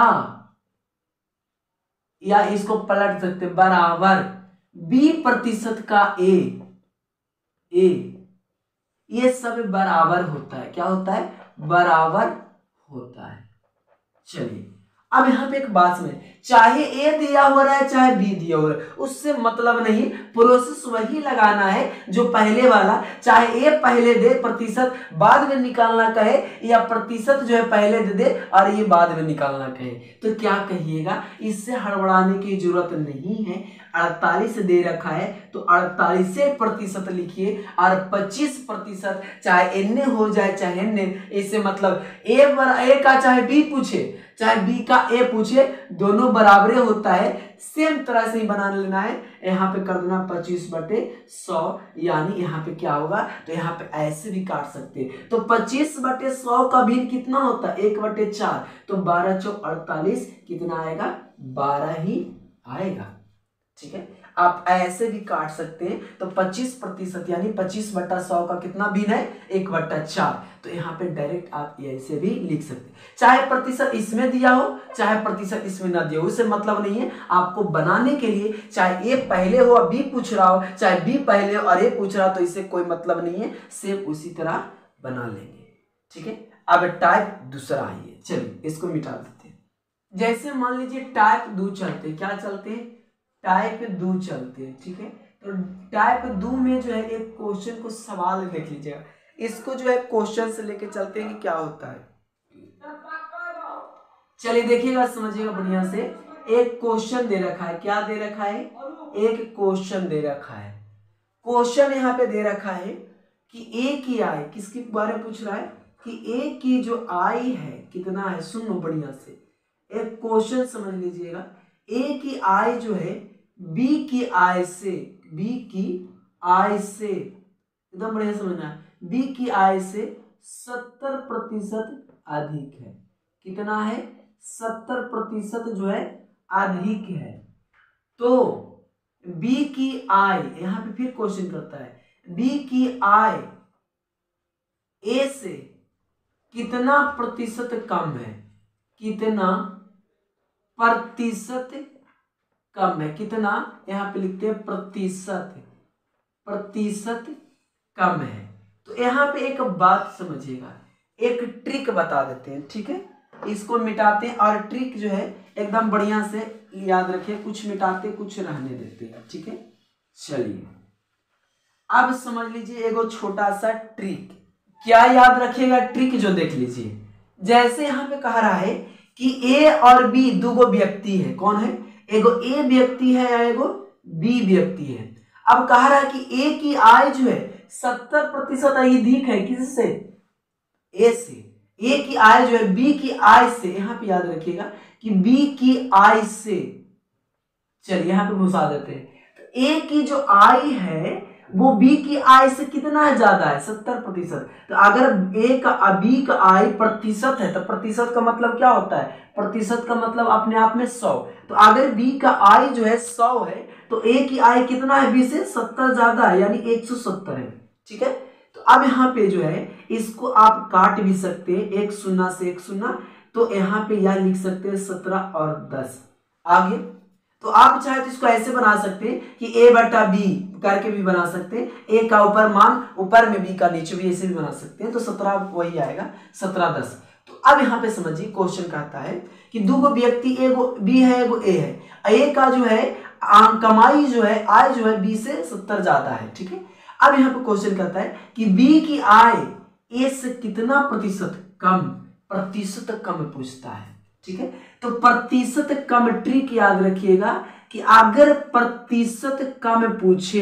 या इसको पलट सकते बराबर b प्रतिशत का a, a ये सब बराबर होता है, क्या होता है बराबर होता है। चलिए अब यहाँ पे एक बात में, चाहे ए दिया हो रहा है चाहे बी दिया हो रहा है, उससे मतलब नहीं, प्रोसेस वही लगाना है जो पहले वाला, चाहे ए पहले दे प्रतिशत बाद में निकालना कहे, या प्रतिशत जो है पहले दे दे और ये बाद में निकालना कहे, तो क्या कहिएगा, इससे हड़बड़ाने की जरूरत नहीं है। अड़तालीस दे रखा है तो अड़तालीस प्रतिशत लिखिए और पच्चीस प्रतिशत चाहे एन हो जाए चाहे एन, इससे मतलब ए बर ए का चाहे बी पूछे चाहे बी का ए पूछे, दोनों बराबर होता है, सेम तरह से ही बना लेना है। यहाँ पे कर देना पच्चीस बटे सौ, यानी यहाँ पे क्या होगा, तो यहाँ पे ऐसे भी काट सकते हैं, तो पच्चीस बटे सौ का भिन्न कितना होता है एक बटे चार, तो बारह चौ अड़तालीस कितना आएगा बारह ही आएगा। ठीक है, आप ऐसे भी काट सकते हैं, तो पच्चीस प्रतिशत यानी पच्चीस बट्टा सौ का कितना भिन्न है एक बट्टा चार, तो यहाँ पे डायरेक्ट आप ऐसे भी लिख सकते हैं, चाहे प्रतिशत इसमें दिया हो चाहे प्रतिशत इसमें ना दिया हो, उससे मतलब नहीं है। आपको बनाने के लिए चाहे ए पहले हो और बी पूछ रहा हो, चाहे बी पहले हो और ए पूछ रहा हो, तो इससे कोई मतलब नहीं है, सेम उसी तरह बना लेंगे। ठीक है, अब टाइप दूसरा आइए, चलिए इसको मिटा देते हैं। जैसे मान लीजिए टाइप दो चलते, क्या चलते हैं टाइप दो चलते हैं। ठीक है, तो टाइप दो में जो है एक क्वेश्चन को सवाल देख लीजिएगा, इसको जो है क्वेश्चन से लेके चलते हैं कि क्या होता है। चलिए देखिएगा समझिएगा बढ़िया से, एक क्वेश्चन दे रखा है, क्या दे रखा है एक क्वेश्चन दे रखा है, क्वेश्चन यहाँ पे दे रखा है कि ए की आय, किसके बारे में पूछ रहा है कि ए की जो आय है कितना है, सुनो बढ़िया से, एक क्वेश्चन समझ लीजिएगा, ए की आय जो है बी की आय से, बी की आय से एकदम बढ़िया समझना है, बी की आय से सत्तर प्रतिशत अधिक है, कितना है सत्तर प्रतिशत जो है अधिक है, तो बी की आय, यहां पे फिर क्वेश्चन करता है, बी की आय ए से कितना प्रतिशत कम है, कितना प्रतिशत कम है, कितना यहाँ पे लिखते हैं प्रतिशत, प्रतिशत कम है। तो यहाँ पे एक बात समझिएगा, एक ट्रिक बता देते हैं। ठीक है, इसको मिटाते हैं और ट्रिक जो है एकदम बढ़िया से याद रखिए, कुछ मिटाते कुछ रहने देते हैं। ठीक है, चलिए अब समझ लीजिए एगो छोटा सा ट्रिक, क्या याद रखिएगा ट्रिक जो देख लीजिए, जैसे यहाँ पे कह रहा है कि ए और बी दो व्यक्ति है, कौन है, एगो ए व्यक्ति है या एगो बी व्यक्ति है। अब कह रहा है कि ए की आय जो है सत्तर प्रतिशत अधिक है, किससे ए से, ए की आय जो है बी की आय से, यहां पे याद रखिएगा कि बी की आय से, चलिए यहां पे घुसा देते हैं, तो ए की जो आय है वो बी की आय से कितना है ज्यादा है सत्तर प्रतिशत, तो अगर ए का बी का आय प्रतिशत है तो प्रतिशत का मतलब क्या होता है, प्रतिशत का मतलब अपने आप में सौ, तो अगर बी का आय जो है सौ है तो ए की आय कितना है बी से सत्तर ज्यादा है, यानी एक सौ सत्तर है। ठीक है, तो अब यहाँ पे जो है इसको आप काट भी सकते हैं, एक शून्य से एक शून्य, तो यहाँ पे यह लिख सकते हैं सत्रह और दस। आगे तो आप चाहे तो इसको ऐसे बना सकते हैं कि a बटा बी करके भी बना सकते हैं, a का ऊपर मान ऊपर में b का नीचे भी ऐसे भी बना सकते हैं, तो सत्रह वही आएगा सत्रह दस। तो अब यहाँ पे समझिए क्वेश्चन कहता है कि दो गो व्यक्ति, एगो बी है एगो ए है, ए का जो है कमाई जो है आय जो है बी से सत्तर ज्यादा है, ठीक है। अब यहाँ पे क्वेश्चन कहता है कि बी की आय ए से कितना प्रतिशत कम, प्रतिशत कम पूछता है, ठीक है। तो प्रतिशत कम ट्रिक याद रखिएगा कि अगर प्रतिशत कम पूछे,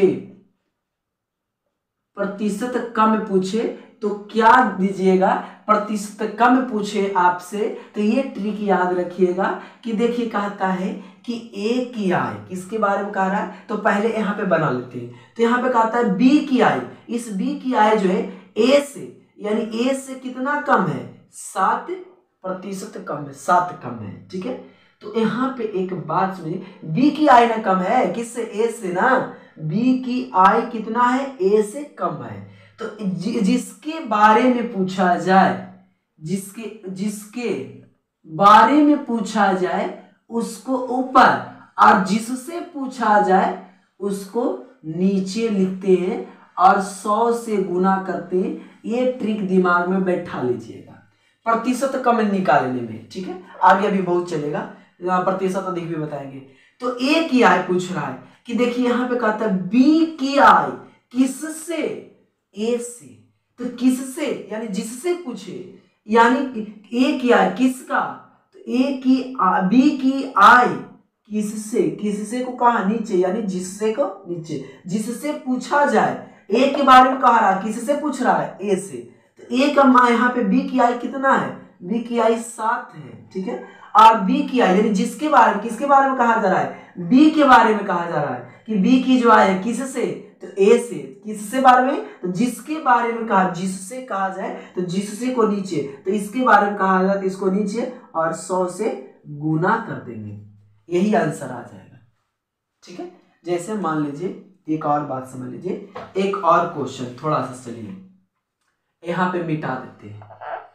प्रतिशत कम पूछे तो क्या दीजिएगा, प्रतिशत कम पूछे आपसे तो ये ट्रिक याद रखिएगा कि देखिए कहता है कि ए की आय किसके बारे में कह रहा है, तो पहले यहाँ पे बना लेते हैं। तो यहाँ पे कहता है बी की आय, इस बी की आय जो है ए से यानी ए से कितना कम है, सात प्रतिशत कम है, सात कम है, ठीक है। तो यहाँ पे एक बात सुनिए, बी की आय ना कम है किससे, ए से ना, बी की आय कितना है, ए से कम है। तो जि, जिसके बारे में पूछा जाए, जिसके जिसके बारे में पूछा जाए उसको ऊपर और जिससे पूछा जाए उसको नीचे लिखते हैं और सौ से गुना करते हैं। ये ट्रिक दिमाग में बैठा लीजिएगा प्रतिशत कम निकालने में, ठीक है। आगे अभी बहुत चलेगा, प्रतिशत अधिक भी बताएंगे। तो ए की आय पूछ रहा है कि देखिए यहाँ पे कहता है बी की आय किससे, ए से, तो किससे यानी जिससे पूछे, यानी ए की आय किसका, तो ए की बी की आय किससे, किससे को कहा नीचे यानी जिससे को नीचे, जिससे पूछा जाए, ए के बारे में कह रहा है, किससे पूछ रहा है, ए से। तो ए का मान यहाँ पे बी की आय कितना है, बी की आय सात है, ठीक है। और बी की आय यानी जिसके बारे में, किसके बारे में कहा जा रहा है, बी के बारे में कहा जा रहा है कि बी की जो आय है किससे, तो ए से, किससे बारे में, तो जिसके बारे में कहा, जिससे कहा जाए तो जिससे को नीचे, तो इसके बारे में कहा जाए तो इसको नीचे और सौ से गुना कर देंगे, यही आंसर आ जाएगा, ठीक है। जैसे मान लीजिए एक और बात समझ लीजिए, एक और क्वेश्चन थोड़ा सा चलिए यहाँ पे मिटा देते हैं,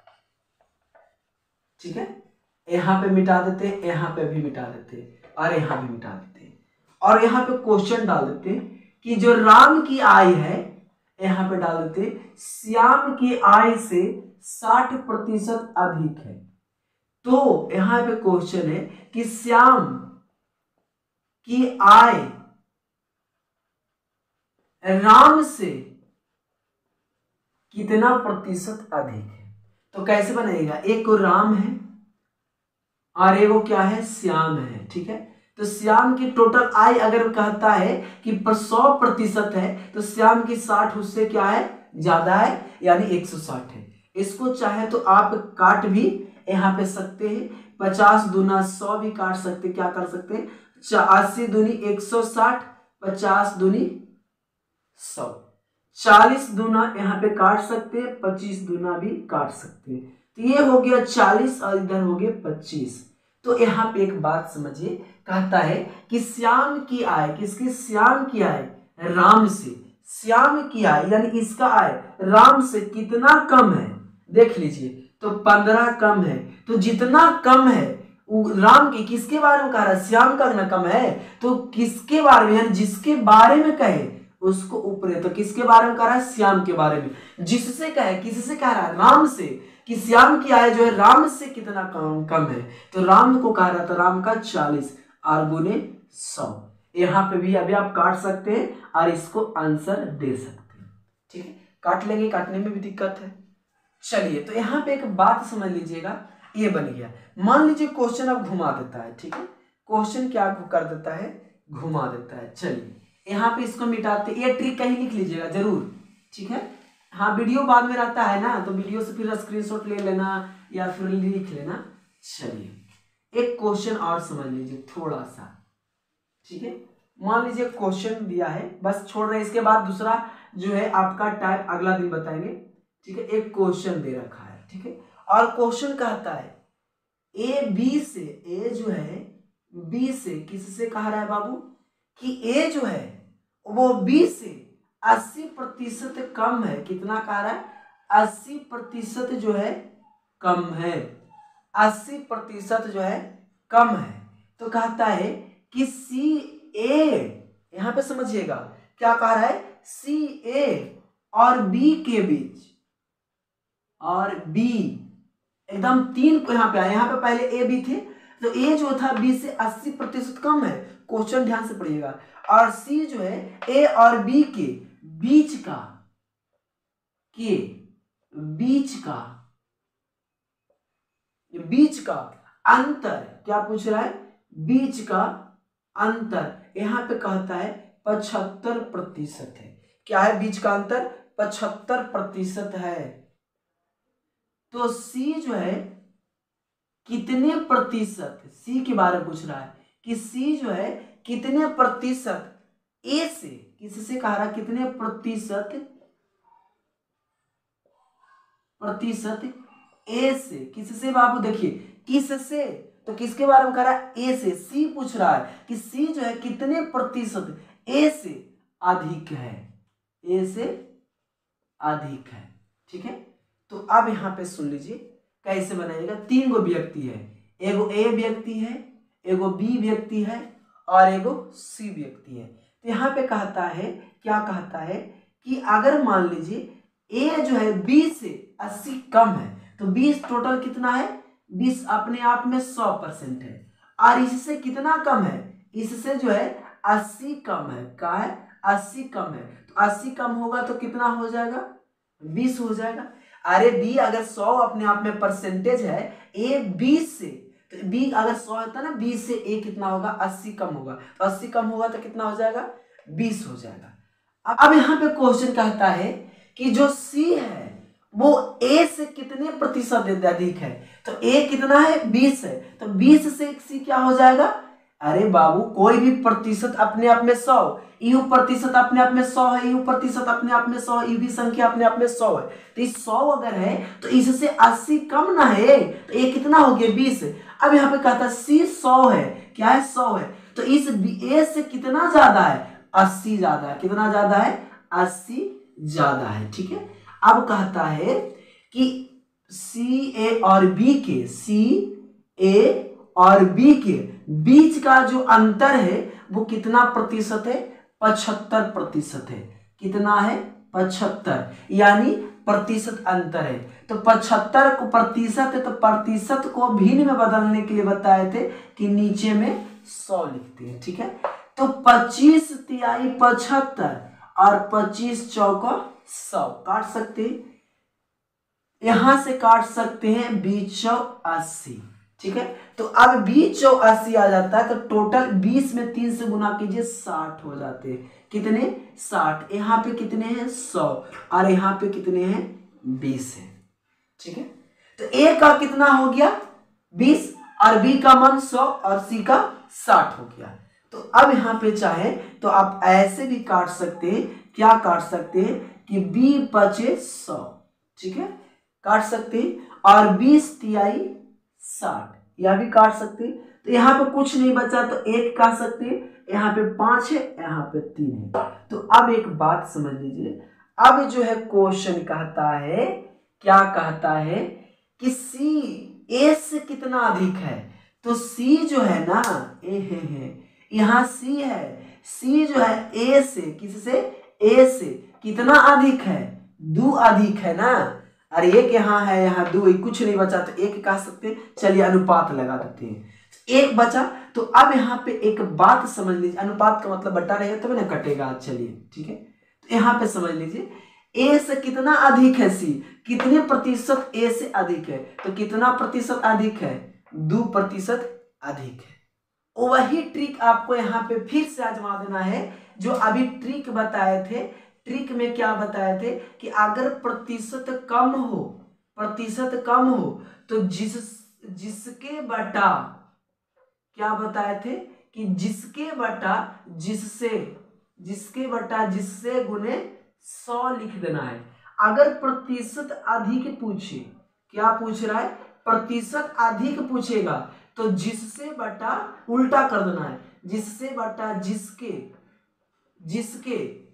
ठीक है। यहाँ पे मिटा देते हैं, यहाँ पे भी मिटा देते हैं और यहाँ भी मिटा देते हैं और यहाँ पे क्वेश्चन डाल देते हैं कि जो राम की आय है, यहाँ पे डाल देते हैं श्याम की आय से साठ प्रतिशत अधिक है। तो यहाँ पे क्वेश्चन है कि श्याम की आय राम से कितना प्रतिशत अधिक है। तो कैसे बनेगा, एक को राम है और एक वो क्या है, श्याम है, ठीक है। तो श्याम की टोटल आय अगर कहता है कि सौ प्रतिशत है तो श्याम की साठ उससे क्या है, ज्यादा है यानी एक सौ साठ है। इसको चाहे तो आप काट भी यहाँ पे सकते हैं, पचास दूना सौ भी काट सकते, क्या कर सकते हैं, अस्सी दूनी एक सौ साठ, पचास दूनी सौ, चालीस दूना यहाँ पे काट सकते हैं, पच्चीस दूना भी काट सकते हैं। तो ये हो गया चालीस और इधर हो गया पच्चीस। तो यहाँ पे एक बात समझिए, कहता है कि श्याम की आय, किसकी, श्याम की आय राम से, श्याम की आय यानी इसका आय राम से कितना कम है, देख लीजिए तो पंद्रह कम है। तो जितना कम है राम की, किसके बारे में कह रहा है, श्याम का ना कम है, तो किसके बारे में यानी जिसके बारे में कहे उसको ऊपर है। तो किसके बारे में कह रहा है, श्याम के बारे में। जिससे कहे, किससे कह रहा है, राम से, कि श्याम की आय जो है राम से कितना कम कम है, तो राम को कह रहा था राम का चालीस और गुने सौ। यहाँ पे भी अभी आप काट सकते हैं और इसको आंसर दे सकते हैं, ठीक है। काट लेंगे, काटने में भी दिक्कत है। चलिए तो यहाँ पे एक बात समझ लीजिएगा, ये बन गया। मान लीजिए क्वेश्चन अब घुमा देता है, ठीक है। क्वेश्चन क्या कर देता है, घुमा देता है। चलिए यहाँ पे इसको मिटाते, ये ट्रिक कहीं लिख लीजिएगा जरूर, ठीक है। हाँ वीडियो बाद में रहता है ना, तो वीडियो से फिर स्क्रीनशॉट ले लेना या फिर लिख लेना। चलिए एक क्वेश्चन और समझ लीजिए थोड़ा सा, ठीक है। मान लीजिए क्वेश्चन दिया है, बस छोड़ रहे हैं, इसके बाद दूसरा जो है आपका टाइप अगला दिन बताएंगे, ठीक है। एक क्वेश्चन दे रखा है, ठीक है, और क्वेश्चन कहता है ए बी से, ए जो है बी से, किससे कह रहा है बाबू, कि ए जो है वो बी से अस्सी प्रतिशत कम है। कितना कह रहा है? अस्सी प्रतिशत जो है कम है, अस्सी प्रतिशत जो है कम है। तो कहता है कि सी ए, यहां पे समझिएगा क्या कह रहा है, सी ए और बी के बीच, और बी एकदम तीन को यहाँ पे आया, यहाँ पे पहले ए बी थे, तो ए जो था बी से अस्सी प्रतिशत कम है, क्वेश्चन ध्यान से पढ़िएगा, और सी जो है ए और बी के बीच का, के बीच का, बीच का अंतर, क्या पूछ रहा है? बीच का अंतर यहां पे कहता है पचहत्तर प्रतिशत है। क्या है बीच का अंतर? पचहत्तर प्रतिशत है। तो सी जो है कितने प्रतिशत, सी के बारे में पूछ रहा है कि सी जो है कितने प्रतिशत ए से, किससे कह रहा है कितने प्रतिशत, प्रतिशत ए से, किससे बाबू? देखिए किससे, तो किसके बारे में कह रहा है? ए से। सी पूछ रहा है कि सी जो है कितने प्रतिशत ए से अधिक है, ए से अधिक है। ठीक है, तो अब यहां पे सुन लीजिए कैसे बनाइएगा। तीन गो व्यक्ति है, एगो ए व्यक्ति है, एगो बी व्यक्ति है और एगो सी व्यक्ति है। तो यहाँ पे कहता है, क्या कहता है कि अगर मान लीजिए ए जो है बी से अस्सी कम है, तो बीस टोटल कितना है? बीस अपने आप में सौ परसेंट है, और इससे कितना कम है? इससे जो है अस्सी कम है। क्या है? अस्सी कम है। तो अस्सी कम होगा तो कितना हो जाएगा? बीस हो जाएगा। अरे बी अगर सौ अपने आप में परसेंटेज है, ए बीस से, तो बी अगर सौ होता है ना, बीस से ए कितना होगा? अस्सी कम होगा, तो अस्सी कम होगा तो कितना हो जाएगा? बीस हो जाएगा। अब यहाँ पे क्वेश्चन कहता है कि जो सी है वो ए से कितने प्रतिशत अधिक है? तो ए कितना है? बीस है, तो बीस से सी क्या हो जाएगा? अरे बाबू कोई भी प्रतिशत अपने आप में सौ, यू प्रतिशत अपने आप में सौ है, यू प्रतिशत अपने आप में सौ है, यू भी संख्या अपने आप में सौ है। तो इस सौ अगर है तो इससे अस्सी कम ना है, तो ये कितना हो गया? बीस। अब यहाँ पे कहता है सी सौ है, क्या है? सौ है, तो इस ए से कितना ज्यादा है? अस्सी ज्यादा है। कितना ज्यादा है? अस्सी ज्यादा है। ठीक है, अब कहता है कि सी ए और बी के, सी ए और बी के बीच का जो अंतर है वो कितना प्रतिशत है? पचहत्तर प्रतिशत है। कितना है? पचहत्तर, यानी प्रतिशत अंतर है। तो पचहत्तर को प्रतिशत है, तो प्रतिशत को भिन्न में बदलने के लिए बताए थे कि नीचे में सौ लिखते हैं। ठीक है, तो पच्चीस तिहाई पचहत्तर और पच्चीस चौका सौ काट सकते हैं, यहां से काट सकते हैं बीस चौ अस्सी। ठीक है, तो अब बीस चौ अस्सी आ जाता है, तो टोटल बीस में तीन से गुना कीजिए, साठ हो जाते हैं। कितने? साठ। यहाँ पे कितने हैं? सौ, और यहाँ पे कितने हैं? बीस है। ठीक है, तो ए का कितना हो गया? बीस, और बी का मान सौ, और सी का साठ हो गया। तो अब यहाँ पे चाहे तो आप ऐसे भी काट सकते हैं। क्या काट सकते हैं कि बी पचे सौ। ठीक है, काट सकते हैं, और बीस तिहाई साठ, यह भी काट सकते हैं। तो यहाँ पे कुछ नहीं बचा, तो एक काट सकते हैं, यहाँ पे पांच है, यहाँ पे तीन है। तो अब एक बात समझ लीजिए, अब जो है क्वेश्चन कहता है, क्या कहता है कि सी ए से कितना अधिक है? तो सी जो है ना, ए है, है यहाँ सी है, सी जो है ए से, किससे? ए से कितना अधिक है? दो अधिक है ना। अरे एक यहाँ है, यहाँ दो, कुछ नहीं बचा, तो एक कह सकते हैं। चलिए अनुपात लगा देते हैं, एक बचा। तो अब यहाँ पे एक बात समझ लीजिए, अनुपात का मतलब बटा रहेगा तब ना कटेगा। चलिए ठीक है, तो यहाँ पे समझ लीजिए, ए से कितना अधिक है? सी कितने प्रतिशत ए से अधिक है? तो कितना प्रतिशत अधिक है? दो प्रतिशत अधिक है। वही ट्रिक आपको यहाँ पे फिर से आजमा देना है, जो अभी ट्रिक बताए थे। ट्रिक में क्या बताए थे कि अगर प्रतिशत कम हो, प्रतिशत कम हो तो जिस जिसके बटा, क्या बताए थे कि जिसके बटा जिससे, जिसके बटा जिससे गुने सौ लिख देना है। अगर प्रतिशत अधिक पूछे, क्या पूछ रहा है? प्रतिशत अधिक पूछेगा तो जिससे बटा उल्टा कर देना है, जिससे बटा जिसके, जिसके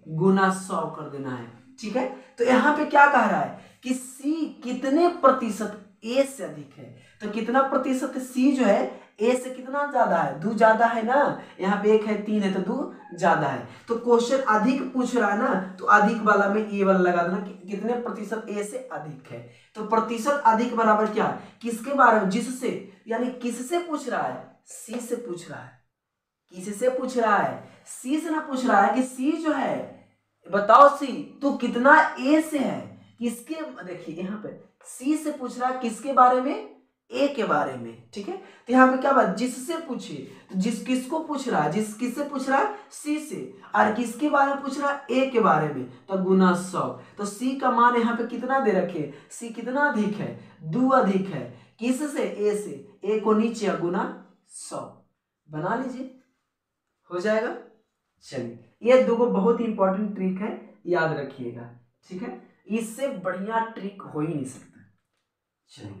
गुना सौ कर देना है। ठीक है, तो यहाँ पे क्या कह रहा है कि सी कितने प्रतिशत ए से अधिक है। तो कितना प्रतिशत सी जो है ए से कितना ज्यादा है, दो ज्यादा है ना, यहाँ पे एक है तीन है तो दो ज्यादा है। तो क्वेश्चन अधिक पूछ रहा है ना, तो अधिक वाला में ए वाला लगा देना कि कितने प्रतिशत ए से अधिक है। तो प्रतिशत अधिक बराबर क्या है, किसके बारे में, जिससे, यानी किससे पूछ रहा है, सी से पूछ रहा है। किससे पूछ रहा है, सी से ना पूछ रहा है कि सी जो है, बताओ सी तू कितना ए से है, किसके, देखिए यहाँ पे सी से पूछ रहा है किसके बारे में, ए के बारे में। ठीक है, तो यहाँ पे क्या बात, जिससे पूछे, तो जिस किसको पूछ रहा है, जिस किससे पूछ रहा है, सी से, और किसके बारे में पूछ रहा है, ए के बारे में, तो गुना सौ। तो सी का मान यहाँ पे कितना दे रखे, सी कितना अधिक है, दो अधिक है, किस से, ए से, ए को नीचे गुना सौ, बना लीजिए, हो जाएगा। चलिए, ये दो बहुत ही इंपॉर्टेंट ट्रिक है, याद रखिएगा। ठीक है, इससे बढ़िया ट्रिक हो ही नहीं सकता। चलिए,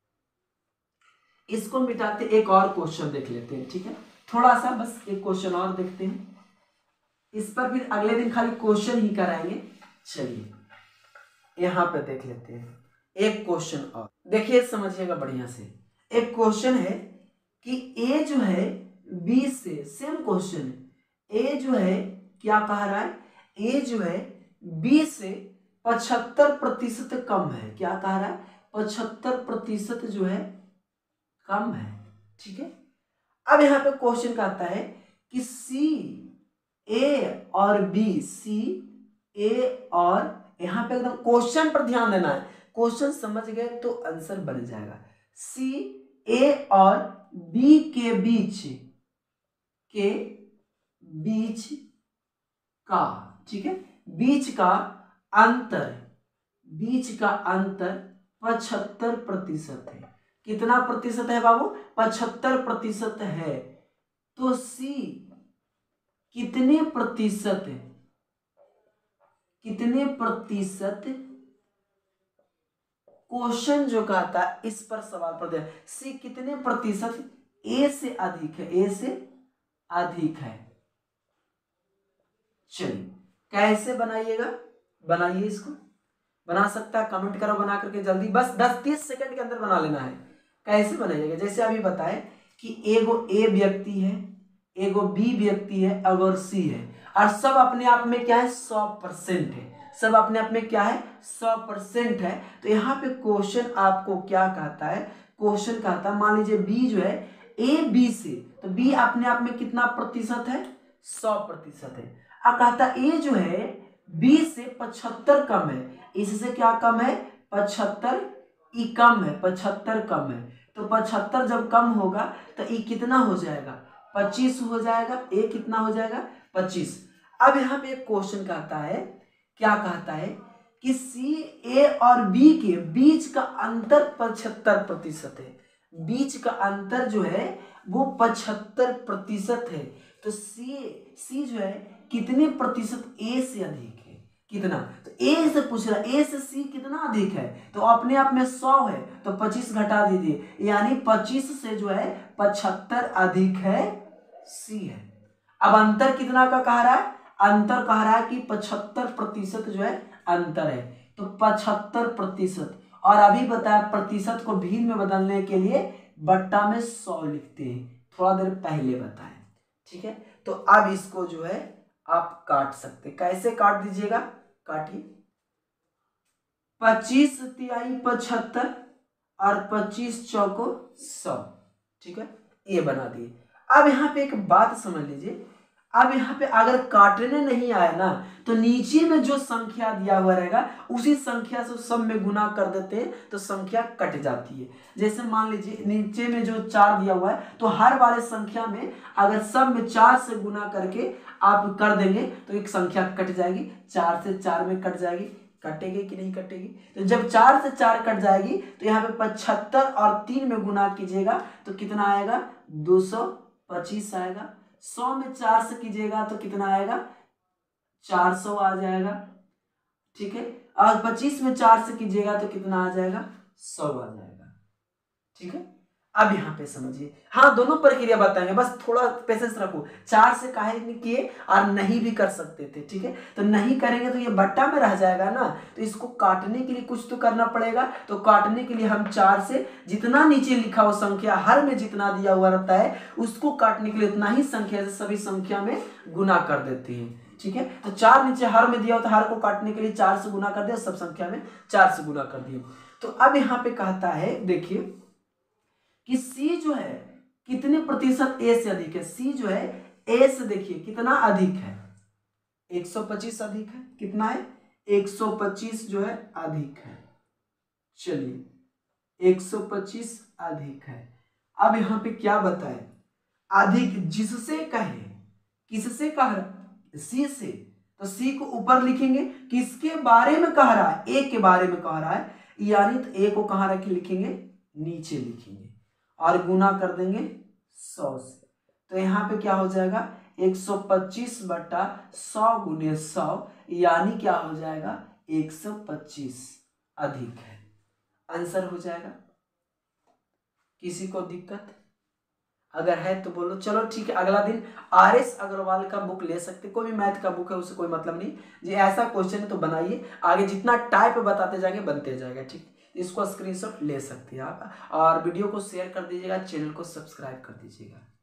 इसको मिटाते एक और क्वेश्चन देख लेते हैं। ठीक है, थोड़ा सा बस एक क्वेश्चन और देखते हैं, इस पर फिर अगले दिन खाली क्वेश्चन ही कराएंगे। चलिए, यहां पे देख लेते हैं एक क्वेश्चन और, देखिए समझिएगा बढ़िया से। एक क्वेश्चन है कि ए जो है बी से, सेम क्वेश्चन है, ए जो है क्या कह रहा है, ए जो है बी से पचहत्तर प्रतिशत कम है। क्या कह रहा है, पचहत्तर प्रतिशत जो है कम है। ठीक है, अब यहां पे क्वेश्चन कहता है कि सी, ए और बी, सी, ए और, यहां पे एकदम क्वेश्चन पर ध्यान देना है, क्वेश्चन समझ गए तो आंसर बन जाएगा। सी, ए और बी के बीच, के बीच का, ठीक है, बीच का अंतर, बीच का अंतर पचहत्तर प्रतिशत है। कितना प्रतिशत है बाबू, पचहत्तर प्रतिशत है। तो सी कितने प्रतिशत, कितने प्रतिशत, क्वेश्चन जो कहता है इस पर सवाल पर दिया, सी कितने प्रतिशत ए से अधिक है, ए से अधिक है। चलिए, कैसे बनाइएगा, बनाइए, इसको बना सकता है, कमेंट करो बना करके जल्दी, बस दस तीस सेकंड के अंदर बना लेना है। कैसे बनाइएगा, जैसे अभी बताए कि एगो ए व्यक्ति है, एगो बी व्यक्ति है, अगर सी है, और सब अपने आप में क्या है, सौ परसेंट है, सब अपने आप में क्या है, सौ परसेंट है। तो यहाँ पे क्वेश्चन आपको क्या कहता है, क्वेश्चन कहता है, मान लीजिए बी जो है ए बी से, तो बी अपने आप में कितना प्रतिशत है, सौ प्रतिशत है। अब कहता ए जो है बी से पचहत्तर कम है, इससे क्या कम है, पचहत्तर, ई कम है, पचहत्तर कम है। तो पचहत्तर जब कम होगा तो ई कितना हो जाएगा, पच्चीस हो जाएगा, ए कितना हो जाएगा, पच्चीस। अब यहाँ पे एक क्वेश्चन कहता है, क्या कहता है कि सी, ए और बी के बीच का अंतर पचहत्तर प्रतिशत है, बीच का अंतर जो है वो पचहत्तर प्रतिशत है। तो सी, सी जो है कितने प्रतिशत ए से अधिक है, कितना, तो ए से पूछ रहा है, ए से सी कितना अधिक है, तो अपने आप में सौ है, तो पच्चीस घटा दीजिए, यानी पच्चीस से जो है पचहत्तर अधिक है, सी है। अब अंतर कितना का कह रहा है, अंतर कह रहा है कि पचहत्तर प्रतिशत जो है अंतर है, तो पचहत्तर प्रतिशत, और अभी बताया प्रतिशत को भिन्न में बदलने के लिए बट्टा में सौ लिखते हैं, थोड़ा देर पहले बताएं। ठीक है, तो अब इसको जो है आप काट सकते, कैसे काट दीजिएगा, काटिए, पच्चीस तिहाई पचहत्तर और पच्चीस चौको सौ। ठीक है, ये बना दिए। अब यहाँ पे एक बात समझ लीजिए, अब यहाँ पे अगर काटने नहीं आया ना, तो नीचे में जो संख्या दिया हुआ रहेगा उसी संख्या से सब में गुना कर देते हैं, तो संख्या कट जाती है। जैसे मान लीजिए नीचे में जो चार दिया हुआ है, तो हर वाले संख्या में अगर सब में चार से गुना करके आप कर देंगे तो एक संख्या कट जाएगी, चार से चार में कट जाएगी, कटेगी कि नहीं कटेगी, तो जब चार से चार कट जाएगी तो यहाँ पे पचहत्तर और तीन में गुना कीजिएगा तो कितना आएगा, दो सौ पच्चीस आएगा। सौ में चार से कीजिएगा तो कितना आएगा, चार सौ आ जाएगा। ठीक है, और पच्चीस में चार से कीजिएगा तो कितना आ जाएगा, सौ आ जाएगा। ठीक है, अब यहाँ पे समझिए, हाँ दोनों प्रक्रिया बताएंगे, बस थोड़ा पेशेंस रखो। चार से काहे नहीं किए और नहीं भी कर सकते थे, ठीक है। तो नहीं करेंगे तो ये बट्टा में रह जाएगा ना, तो इसको काटने के लिए कुछ तो करना पड़ेगा। तो काटने के लिए हम चार से जितना नीचे लिखा हो संख्या, हर में जितना दिया हुआ रहता है उसको काटने के लिए उतना ही संख्या से सभी संख्या में गुना कर देते हैं, ठीक है। तो चार नीचे हर में दिया हो तो हर को काटने के लिए चार से गुना कर दिया, सब संख्या में चार से गुना कर दिया। तो अब यहाँ पे कहता है देखिए कि C जो है कितने प्रतिशत A से अधिक है। C जो है A से देखिए कितना अधिक है, एक सौ पच्चीस अधिक है। कितना है? एक सौ पच्चीस जो है अधिक है। चलिए एक सौ पच्चीस अधिक है। अब यहाँ पे क्या बताए, अधिक जिससे कहे, किससे कह रहा है? C से। तो C को ऊपर लिखेंगे, किसके बारे में कह रहा है? A के बारे में कह रहा है, यानी तो A को कहाँ रख के लिखेंगे? नीचे लिखेंगे और गुना कर देंगे सौ से। तो यहाँ पे क्या हो जाएगा? एक सौ पच्चीस बटा सौ गुने सौ, यानी क्या हो जाएगा? एक सौ पच्चीस अधिक है। आंसर हो जाएगा। किसी को दिक्कत अगर है तो बोलो। चलो ठीक है, अगला दिन आर एस अग्रवाल का बुक ले सकते, कोई भी मैथ का बुक है उससे कोई मतलब नहीं जी। ऐसा क्वेश्चन है तो बनाइए, आगे जितना टाइप बताते जाएंगे बनते जाएगा, ठीक। इसको स्क्रीनशॉट ले सकते हैं आप, और वीडियो को शेयर कर दीजिएगा, चैनल को सब्सक्राइब कर दीजिएगा।